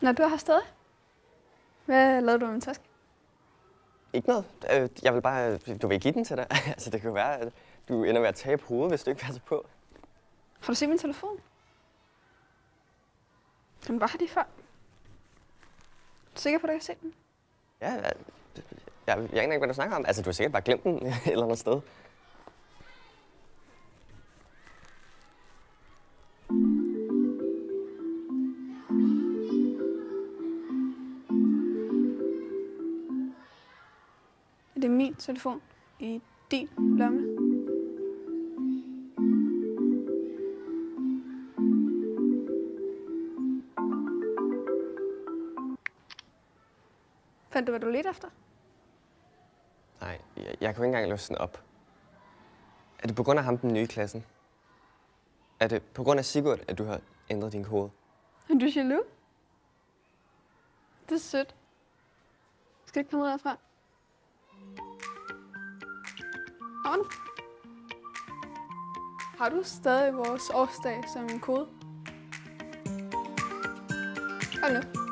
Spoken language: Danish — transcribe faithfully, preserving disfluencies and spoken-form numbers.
Når du er her stadig, hvad lavede du med en taske? Ikke noget. Jeg vil bare... Du vil give den til dig. Altså, det kan jo være, at du ender med at tabe hovedet, hvis du ikke passer på. Har du set min telefon? Den var her lige før. Er du sikker på, at du ikke har set den? Ja, jeg, jeg, jeg aner ikke, hvad du snakker om. Altså, du har sikkert bare glemt den et eller andet sted. Det er min telefon i din lomme. Fandt du, hvad du ledte efter? Nej, jeg, jeg kunne ikke engang løse den op. Er det på grund af ham, den nye i klassen? Er det på grund af Sigurd, at du har ændret din kode? Er du jaloux? Det er sødt. Skal du ikke komme ud herfra? Kom nu. Har du stadig vores årsdag som kode? Kom nu.